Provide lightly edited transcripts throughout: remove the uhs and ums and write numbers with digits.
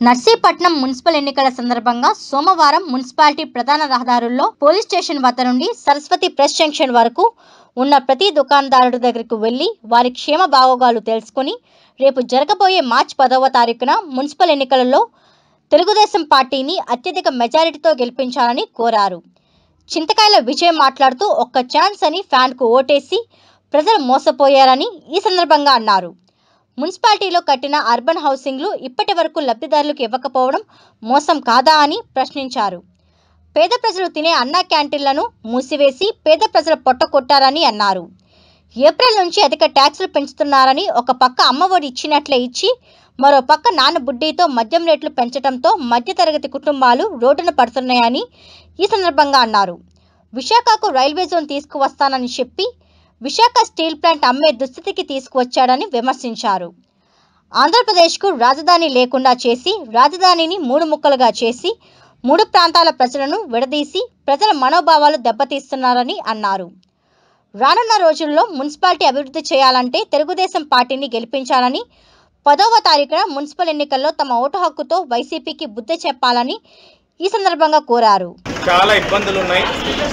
Narsipatnam municipal ఎన్నికల సందర్భంగా సోమవారం మున్సిపాలిటీ ప్రధాన రహదారుల్లో పోలీస్ స్టేషన్ వద్ద నుండి సరస్వతి ప్రెస్ జంక్షన్ వరకు ఉన్న ప్రతి దుకాణదారుడి దగ్గరకు వెళ్లి వారి క్షేమ బాగోగాలు తెలుసుకుని రేపు జరగబోయే మార్చి 10వ తారీఖున మున్సిపల్ ఎన్నికలలో తెలుగుదేశం పార్టీని అత్యధిక మెజారిటీతో గెలిపించాలని కోరారు. చింతకాయల విజయ్ మాట్లాడుతూ ఒక్క ఛాన్స్ అని ఫ్యాన్కు ఓటేసి ప్రజలు మోసపోయారని ఈ సందర్భంగా అన్నారు. మున్సిపాలిటీలో కట్టిన అర్బన్ హౌసింగ్లు ఇప్పటి వరకు లబ్ధిదారులకు ఇవ్వకపోవడం మోసం కాదా అని ప్రశ్నించారు. పేద ప్రజలు తినే అన్నా క్యాంటీన్లను మూసివేసి పేద ప్రజల పొట్ట కొట్టారని అన్నారు. ఏప్రిల్ నుంచి అధిక ట్యాక్సులు పెంచుతున్నారని ఒక పక్క అమ్మఒడి ఇచ్చినట్లే ఇచ్చి మరో పక్క నాన్న బుడ్డీతో మద్యం రేట్లు పెంచడంతో మధ్యతరగతి కుటుంబాలు రోడ్డున పడుతున్నాయని ఈ సందర్భంగా అన్నారు. విశాఖకు రైల్వే జోన్ తీసుకువస్తానని చెప్పి విశాఖ స్టీల్ ప్లాంట్ అమ్మే దుస్థితికి తీసుకువచ్చాడని విమర్శించారు. ఆంధ్రప్రదేశ్కు రాజధాని లేకుండా చేసి రాజధానిని 3 ముక్కలుగా చేసి 3 ప్రాంతాల ప్రజలను విడదీసి ప్రజల మనోభావాలు దెబ్బతీస్తున్నారని అన్నారు. రానున్న రోజుల్లో మున్సిపాలిటీ అభివృద్ధి చేయాలంటే తెలుగుదేశం పార్టీని గెలిపించాలని 10వ తారీఖున మున్సిపల్ ఎన్నికల్లో తమ ఓటు హక్కుతో వైసీపీకి బుద్ధి చెప్పాలని ఈ సందర్భంగా కోరారు. చాలా ఇబ్బందులు ఉన్నాయి.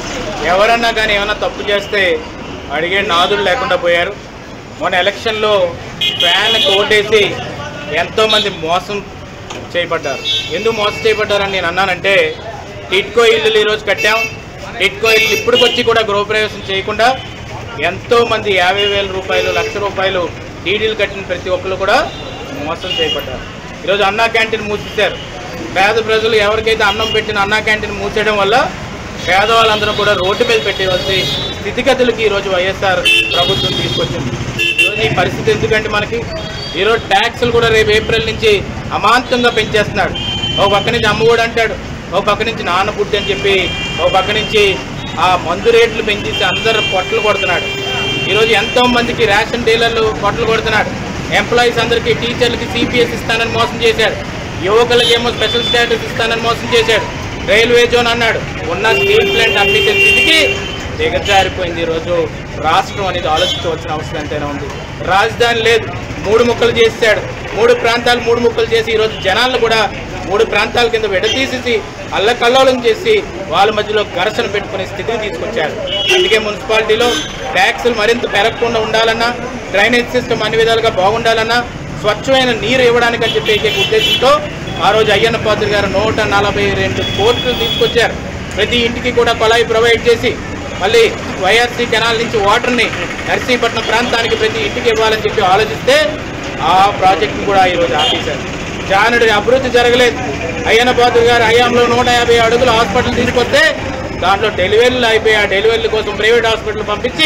ఎవరన్నా కానీ ఏమైనా తప్పు చేస్తే అడిగే నాదులు లేకుండా పోయారు. మొన్న ఎలక్షన్లో ఫ్యాన్కి ఓటేసి ఎంతోమంది మోసం చేయబడ్డారు. ఎందుకు మోసం చేయబడ్డారని నేను అన్నానంటే, టిట్కో ఇల్లులు ఈరోజు కట్టాం. టిట్కో ఇల్లు ఇప్పటికొచ్చి కూడా గృహప్రవేశం చేయకుండా ఎంతోమంది 50,000 రూపాయలు, ₹1,00,000 డీడీలు కట్టిన ప్రతి ఒక్కరు కూడా మోసం చేయబడ్డారు. ఈరోజు అన్నా క్యాంటీన్ మూసేశారు. పేద ప్రజలు ఎవరికైతే అన్నం పెట్టిన అన్నా క్యాంటీన్ మూసేయడం వల్ల పేదవాళ్ళందరూ కూడా రోడ్డు మీద పెట్టేవలసి స్థితిగతులకి ఈరోజు వైఎస్ఆర్ ప్రభుత్వం తీసుకొచ్చింది. ఈరోజు ఈ పరిస్థితి ఎందుకంటే మనకి ఈరోజు ట్యాక్సులు కూడా రేపు ఏప్రిల్ నుంచి అమాంతంగా పెంచేస్తున్నాడు. ఒక పక్క నుంచి అమ్మఒడి అంటాడు, ఒక పక్క నుంచి నాన్న బుడ్డి అని చెప్పి, ఒక పక్క నుంచి ఆ మందు రేట్లు పెంచేసి అందరూ పొట్టలు కొడుతున్నాడు. ఈరోజు ఎంతోమందికి రేషన్ డీలర్లు పొట్టలు కొడుతున్నాడు. ఎంప్లాయీస్ అందరికీ, టీచర్లకి సిపిఎస్ ఇస్తానని మోసం చేశాడు. యువకులకి ఏమో స్పెషల్ స్టేటస్ ఇస్తానని మోసం చేశాడు. రైల్వే జోన్ అన్నాడు. ఉన్న స్టీల్ ప్లాంట్ అమ్మేసే స్థితికి దిగజారిపోయింది. ఈరోజు రాష్ట్రం అనేది ఆలోచించవలసిన అవసరం ఎంతైనా ఉంది. రాజధాని లేదు, 3 ముక్కలు చేశాడు. 3 ప్రాంతాలు 3 ముక్కలు చేసి ఈరోజు జనాలను కూడా 3 ప్రాంతాల కింద విడదీసేసి అల్లకల్లోలం చేసి వాళ్ళ మధ్యలో ఘర్షణ పెట్టుకునే స్థితికి తీసుకొచ్చారు. అందుకే మున్సిపాలిటీలో ట్యాక్సులు మరింత పెరగకుండా ఉండాలన్నా, డ్రైనేజ్ సిస్టమ్ అన్ని విధాలుగా బాగుండాలన్నా, స్వచ్ఛమైన నీరు ఇవ్వడానికి అని చెప్పే ఉద్దేశంతో ఆ రోజు అయ్యన్న పాత్ర గారు 142 కోట్లు తీసుకొచ్చారు. ప్రతి ఇంటికి కూడా కొలాయి ప్రొవైడ్ చేసి మళ్ళీ వైఆర్సీ కెనాల్ నుంచి వాటర్ని నర్సీపట్నం ప్రాంతానికి ప్రతి ఇంటికి ఇవ్వాలని చెప్పి ఆలోచిస్తే ఆ ప్రాజెక్టును కూడా ఈరోజు ఆపేశారు. జానుడి అభివృద్ధి జరగలేదు. అయ్యన్న పాత్ర గారు హయాంలో 150 అడుగుల హాస్పిటల్ తీసుకొస్తే దాంట్లో డెలివరీలు అయిపోయి ఆ డెలివరీల కోసం ప్రైవేట్ హాస్పిటల్ పంపించి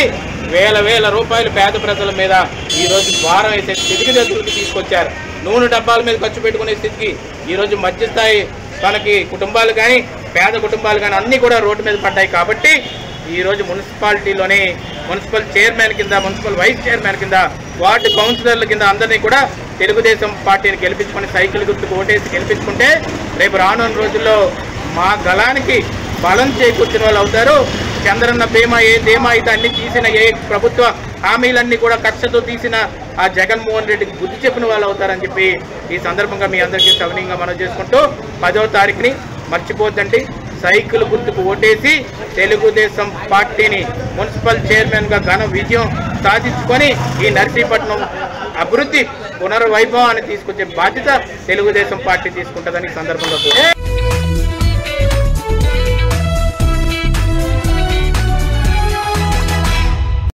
వేల రూపాయలు పేద ప్రజల మీద ఈరోజు భారం వేసే స్థితికి దగ్గరికి తీసుకొచ్చారు. నూనె డబ్బాల మీద ఖర్చు పెట్టుకునే స్థితికి ఈరోజు మధ్యస్థాయి మనకి కుటుంబాలు కానీ పేద కుటుంబాలు కానీ అన్నీ కూడా రోడ్డు మీద పడ్డాయి. కాబట్టి ఈరోజు మున్సిపాలిటీలోనే మున్సిపల్ చైర్మన్ కింద, మున్సిపల్ వైస్ చైర్మన్ కింద, వార్డు కౌన్సిలర్ల కింద అందరినీ కూడా తెలుగుదేశం పార్టీని గెలిపించుకొని సైకిల్ గుర్తుకు ఓటేసి గెలిపించుకుంటే రేపు రానున్న రోజుల్లో మా గళానికి బలం చేకూర్చిన వాళ్ళు అవుతారు. చంద్రన్న బీమా ఏ ధీమా అయితే అన్ని తీసిన, ఏ ప్రభుత్వ హామీలన్నీ కూడా కక్షతో తీసిన ఆ జగన్మోహన్ రెడ్డికి బుద్ధి చెప్పిన వాళ్ళు అవుతారని చెప్పి ఈ సందర్భంగా మీ అందరికీ సవినీయంగా మనం చేసుకుంటూ 10వ తారీఖుని మర్చిపోద్దండి, సైకిల్ గుర్తుకు ఓటేసి తెలుగుదేశం పార్టీని మున్సిపల్ చైర్మన్గా ఘన విజయం సాధించుకొని ఈ నర్సీపట్నం అభివృద్ధి పునర్వైభవాన్ని తీసుకొచ్చే బాధ్యత తెలుగుదేశం పార్టీ తీసుకుంటుందని సందర్భంగా